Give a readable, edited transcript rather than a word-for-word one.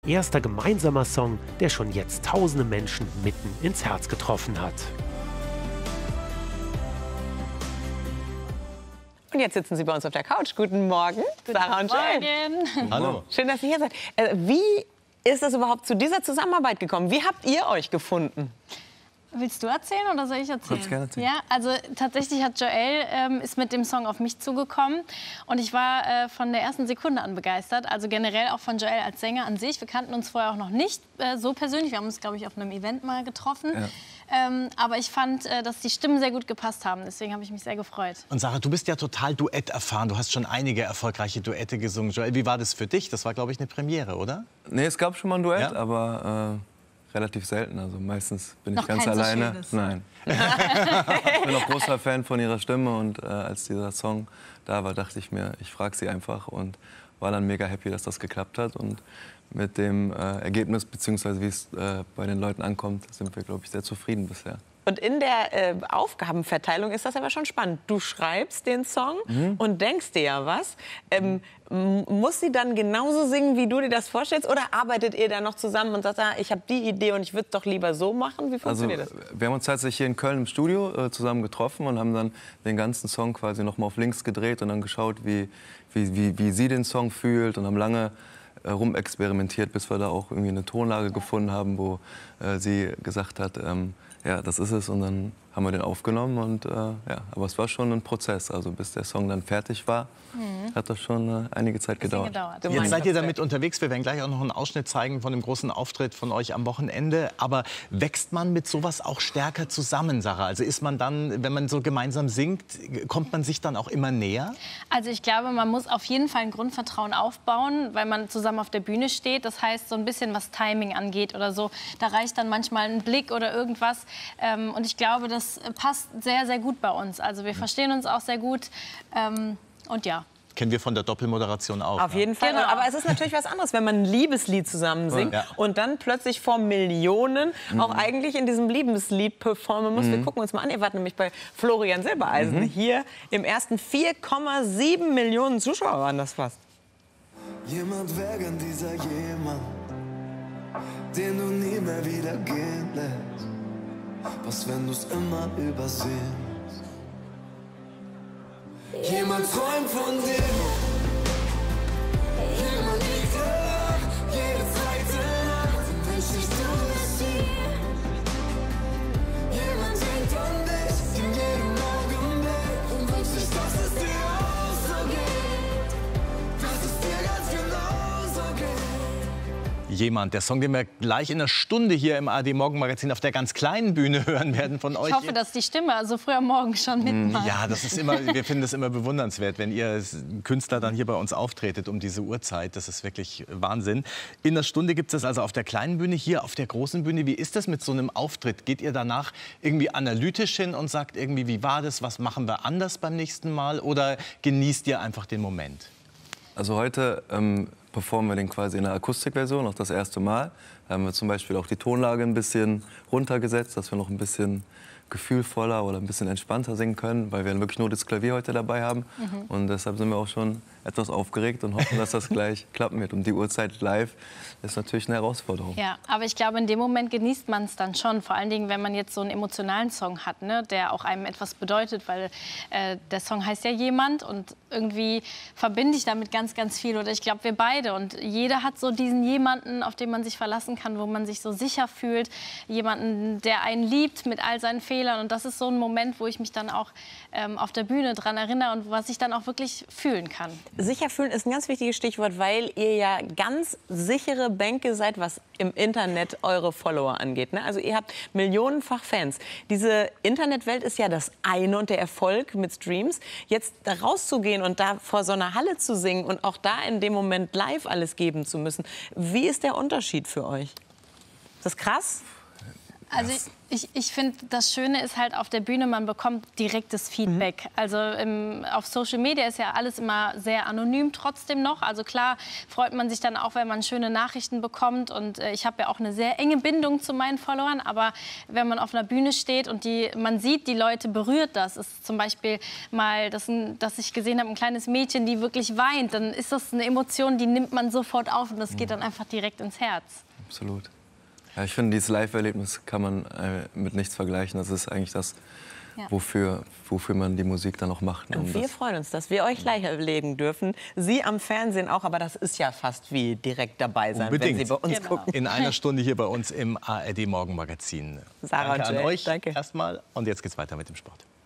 erster gemeinsamer Song, der schon jetzt tausende Menschen mitten ins Herz getroffen hat. Und jetzt sitzen Sie bei uns auf der Couch. Guten Morgen, Sarah und Joel. Hallo. Schön, dass ihr hier seid. Wie ist es überhaupt zu dieser Zusammenarbeit gekommen? Wie habt ihr euch gefunden? Willst du erzählen oder soll ich erzählen? Kannst gerne erzählen. Ja, also tatsächlich hat Joel ist mit dem Song auf mich zugekommen und ich war von der ersten Sekunde an begeistert. Also generell auch von Joel als Sänger an sich. Wir kannten uns vorher auch noch nicht so persönlich. Wir haben uns, glaube ich, auf einem Event mal getroffen. Ja. Aber ich fand, dass die Stimmen sehr gut gepasst haben. Deswegen habe ich mich sehr gefreut. Und Sarah, du bist ja total duetterfahren. Du hast schon einige erfolgreiche Duette gesungen. Joel, wie war das für dich? Das war, glaube ich, eine Premiere, oder? Nee, es gab schon mal ein Duett, Ja? aber relativ selten. Also meistens bin ich Noch ganz kein so alleine. schönes. Nein. Ich bin auch großer Fan von ihrer Stimme und als dieser Song da war, dachte ich mir, ich frage sie einfach und war dann mega happy, dass das geklappt hat. Und mit dem Ergebnis, beziehungsweise wie es bei den Leuten ankommt, sind wir, glaube ich, sehr zufrieden bisher. Und in der Aufgabenverteilung ist das aber schon spannend. Du schreibst den Song und denkst dir ja was. Muss sie dann genauso singen, wie du dir das vorstellst? Oder arbeitet ihr da noch zusammen und sagt, ich habe die Idee und ich würde es doch lieber so machen? Wie funktioniert das? Wir haben uns tatsächlich hier in Köln im Studio zusammen getroffen und haben dann den ganzen Song quasi noch mal auf links gedreht und dann geschaut, wie sie den Song fühlt und haben lange rumexperimentiert, bis wir da auch irgendwie eine Tonlage gefunden haben, wo sie gesagt hat, ja, das ist es. Und dann haben wir den aufgenommen und ja, aber es war schon ein Prozess. Also bis der Song dann fertig war, hat das schon einige Zeit gedauert. Jetzt seid ihr damit unterwegs. Wir werden gleich auch noch einen Ausschnitt zeigen von dem großen Auftritt von euch am Wochenende. Aber wächst man mit sowas auch stärker zusammen, Sarah? Also ist man dann, wenn man so gemeinsam singt, kommt man sich dann auch immer näher? Also ich glaube, man muss auf jeden Fall ein Grundvertrauen aufbauen, weil man zusammen auf der Bühne steht. Das heißt, so ein bisschen was Timing angeht oder so, da reicht dann manchmal ein Blick oder irgendwas. Und ich glaube, das passt sehr, sehr gut bei uns. Also wir verstehen uns auch sehr gut. Und ja. Kennen wir von der Doppelmoderation auch. Auf jeden Fall. Genau. Aber es ist natürlich was anderes, wenn man ein Liebeslied zusammen singt Ja. und dann plötzlich vor Millionen auch eigentlich in diesem Liebeslied performen muss. Wir gucken uns mal an. Ihr wart nämlich bei Florian Silbereisen. Hier im ersten 4,7 Millionen Zuschauer waren das fast. Jemand wäre gern dieser jemand, den du nie mehr wieder gehen lässt. Was, wenn du's immer übersehst? Jemand träumt von dir. Jemand liegt wach, jede zweite Nacht und wünscht sich, du bist hier. Jemand denkt an dich in jedem Augenblick und wünscht sich, dass es dir auch so geht. Dass es dir ganz genauso geht. Jemand, der Song, den wir gleich in einer Stunde hier im ARD Morgenmagazin auf der ganz kleinen Bühne hören werden von euch. Ich hoffe, dass die Stimme also früh am Morgen schon mitmacht. Ja, das ist immer, wir finden das immer bewundernswert, wenn ihr als Künstler dann hier bei uns auftretet um diese Uhrzeit. Das ist wirklich Wahnsinn. In einer Stunde gibt es das also auf der kleinen Bühne, hier auf der großen Bühne. Wie ist das mit so einem Auftritt? Geht ihr danach irgendwie analytisch hin und sagt irgendwie, wie war das, was machen wir anders beim nächsten Mal? Oder genießt ihr einfach den Moment? Also heute performen wir den quasi in der Akustikversion, auch das erste Mal. Da haben wir zum Beispiel auch die Tonlage ein bisschen runtergesetzt, dass wir noch ein bisschen gefühlvoller oder ein bisschen entspannter singen können, weil wir wirklich nur das Klavier heute dabei haben. Und deshalb sind wir auch schon etwas aufgeregt und hoffen, dass das gleich klappen wird. Und die Uhrzeit live ist natürlich eine Herausforderung. Ja, aber ich glaube, in dem Moment genießt man es dann schon. Vor allen Dingen, wenn man jetzt so einen emotionalen Song hat, ne, der auch einem etwas bedeutet, weil der Song heißt ja Jemand und irgendwie verbinde ich damit ganz, ganz viel. Oder ich glaube, wir beide. Und jeder hat so diesen jemanden, auf den man sich verlassen kann, wo man sich so sicher fühlt. Jemanden, der einen liebt mit all seinen Fehlern. Und das ist so ein Moment, wo ich mich dann auch auf der Bühne dran erinnere und was ich dann auch wirklich fühlen kann. Sicher fühlen ist ein ganz wichtiges Stichwort, weil ihr ja ganz sichere Bänke seid, was im Internet eure Follower angeht. Ne? Also ihr habt millionenfach Fans. Diese Internetwelt ist ja das eine und der Erfolg mit Streams. Jetzt da rauszugehen und da vor so einer Halle zu singen und auch da in dem Moment live alles geben zu müssen. Wie ist der Unterschied für euch? Ist das krass? Also ich finde, das Schöne ist halt auf der Bühne, man bekommt direktes Feedback. Also auf Social Media ist ja alles immer sehr anonym trotzdem noch. Also klar freut man sich dann auch, wenn man schöne Nachrichten bekommt. Und ich habe ja auch eine sehr enge Bindung zu meinen Followern. Aber wenn man auf einer Bühne steht und man sieht, die Leute berührt das. Ist zum Beispiel mal, dass ich gesehen habe, ein kleines Mädchen, die wirklich weint. Dann ist das eine Emotion, die nimmt man sofort auf und das geht dann einfach direkt ins Herz. Absolut. Ja, ich finde, dieses Live-Erlebnis kann man mit nichts vergleichen. Das ist eigentlich das, wofür man die Musik dann auch macht. Und wir freuen uns, dass wir euch live erleben dürfen. Sie am Fernsehen auch, aber das ist ja fast wie direkt dabei sein, wenn Sie bei uns gucken. In einer Stunde hier bei uns im ARD Morgenmagazin. Sarah danke und an Jay, euch danke. erstmal. Und jetzt geht's weiter mit dem Sport.